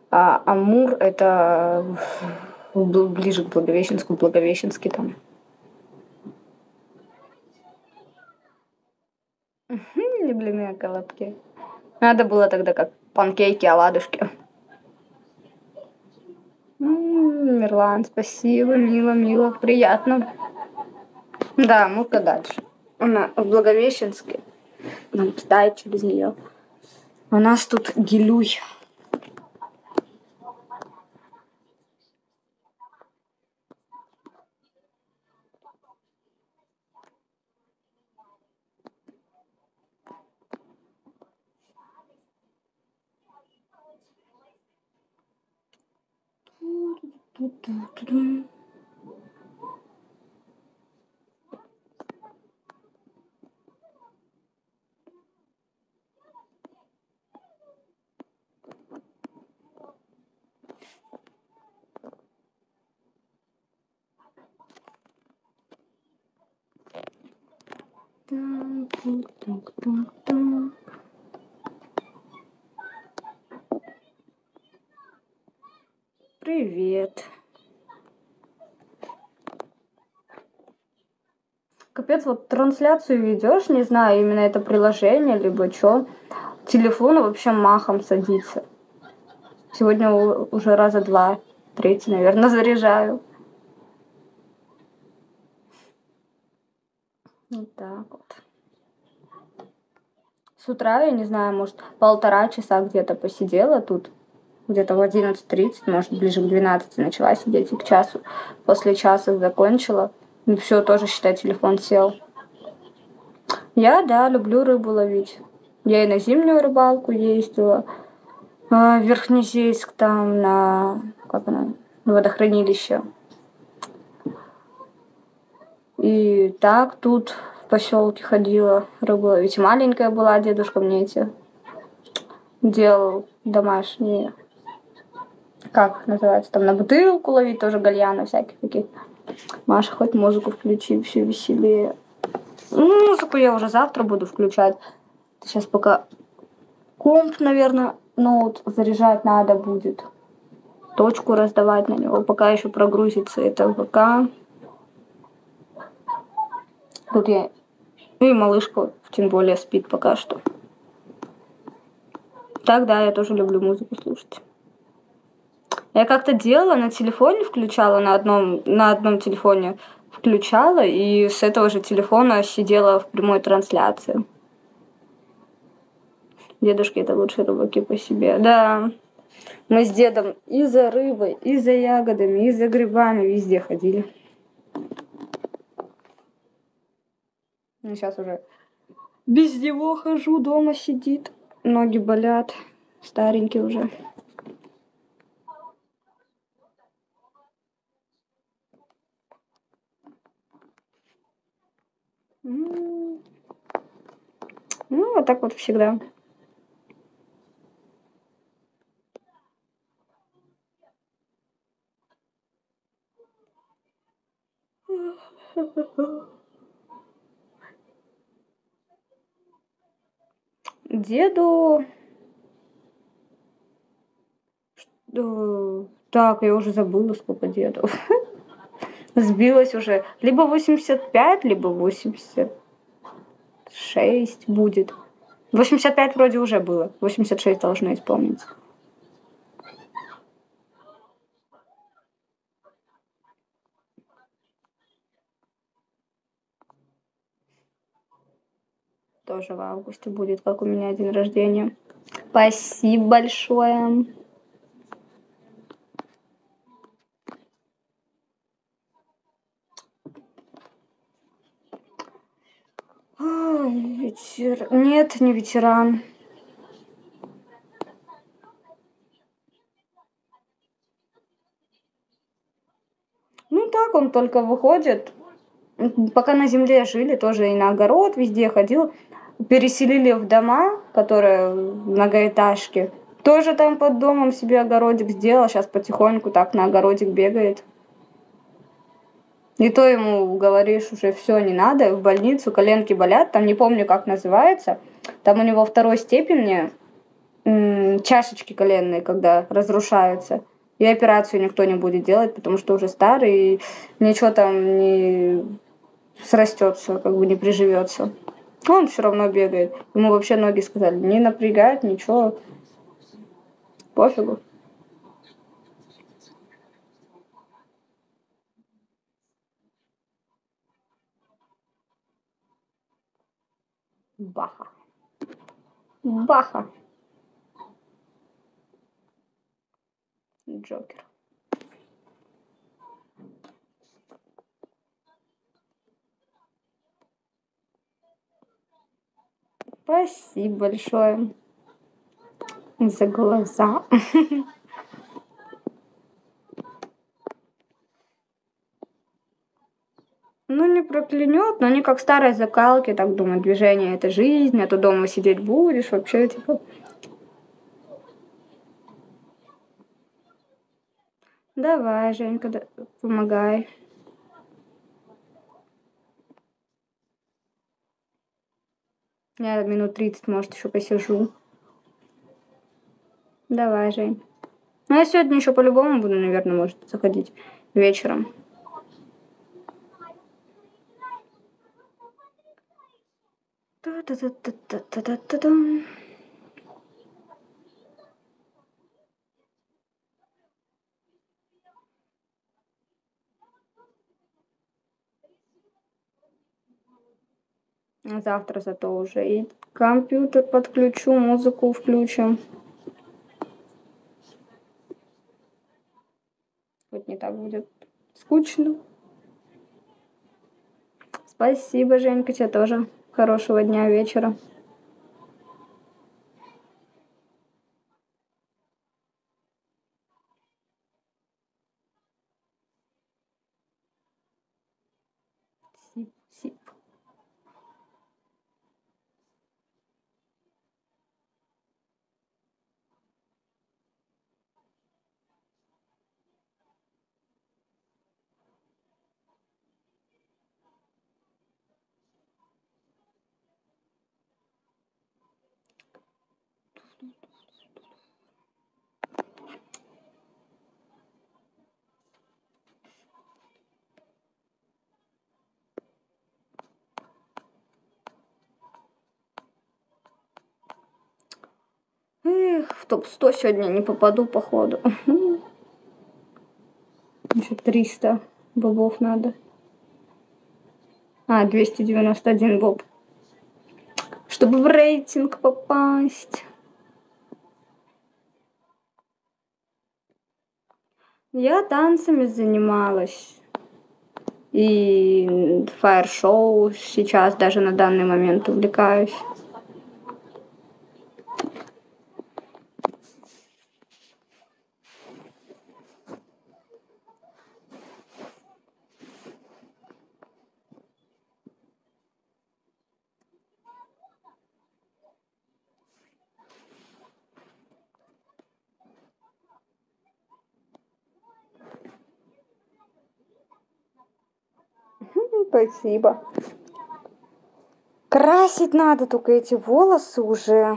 А Амур это ближе к Благовещенску, Благовещенский там. Люблю колобки. Надо было тогда как панкейки, оладушки. Мирлан, спасибо, мило, мило, приятно. Да, Амурка дальше. Она в Благовещенске. Нам читает через нее. У нас тут Гилюй. Привет. Капец, вот трансляцию ведешь, не знаю, именно это приложение, либо что. Телефон вообще махом садится. Сегодня уже раза 2, 3, наверное, заряжаю. Вот так вот. С утра, я не знаю, может, 1,5 часа где-то посидела тут. Где-то в 11:30, может, ближе к 12 начала сидеть и к часу. После часа закончила. И все, тоже, считай, телефон сел. Я, да, люблю рыбу ловить. Я и на зимнюю рыбалку ездила. В Верхнезейск там на водохранилище. И так тут в поселке ходила рыбу ловить. Маленькая была, дедушка мне эти делал домашние, как называется, там на бутылку ловить, тоже гальяна всяких таких. Маша, хоть музыку включи, все веселее. Музыку я уже завтра буду включать. Сейчас пока комп, наверное, ноут заряжать надо будет. Точку раздавать на него, пока еще прогрузится это ВК. Тут я... И малышка, тем более, спит пока что. Так, да, я тоже люблю музыку слушать. Я как-то делала на телефоне, включала на одном телефоне, включала, и с этого же телефона сидела в прямой трансляции. Дедушки — это лучшие рыбаки по себе. Да, мы с дедом и за рыбой, и за ягодами, и за грибами везде ходили. Сейчас уже без него хожу, дома сидит. Ноги болят, старенький уже. Ну, вот так вот всегда. Деду... Так, я уже забыла, сколько деду. Сбилась уже. Либо 85, либо 86 будет. 85 вроде уже было. 86 должно исполниться. Тоже в августе будет, как у меня день рождения. Спасибо большое. Нет, не ветеран. Ну так, он только выходит. Пока на земле жили, тоже и на огород везде ходил. Переселили в дома, которые многоэтажки. Тоже там под домом себе огородик сделал. Сейчас потихоньку так на огородик бегает. И то ему говоришь, уже все, не надо, в больницу, коленки болят, там не помню, как называется. Там у него 2 степени чашечки коленные, когда разрушаются. И операцию никто не будет делать, потому что уже старый, и ничего там не срастется, как бы не приживется. Он все равно бегает. Ему вообще ноги сказали, не напрягать, ничего, пофигу. Баха. Баха. Джокер. Спасибо большое за глаза. Ну, не проклянет, но они как старые закалки, так думают, движение это жизнь, а то дома сидеть будешь, вообще, типа. Давай, Женька, помогай. Я минут 30, может, еще посижу. Давай, Жень. Ну, я сегодня еще по-любому буду, наверное, может, заходить вечером. Та-та-та-та-та-та-та-та. Завтра зато уже и компьютер подключу, музыку включим. Хоть не так будет скучно. Спасибо, Женька, тебе тоже хорошего дня, вечера. Сип. Эх, в топ-100 сегодня не попаду, походу. Еще 300 бобов надо. 291 боб. Чтобы в рейтинг попасть. Я танцами занималась. И фаер-шоу сейчас даже на данный момент увлекаюсь. Спасибо. Красить надо только эти волосы уже.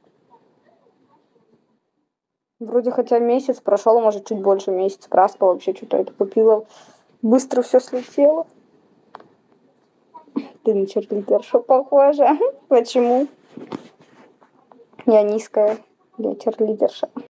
Вроде хотя месяц прошел, может чуть больше месяца. Краска вообще что-то это купила. Быстро все слетело. Ты на черлидершу похожа. Почему? Я низкая. Я черлидерша.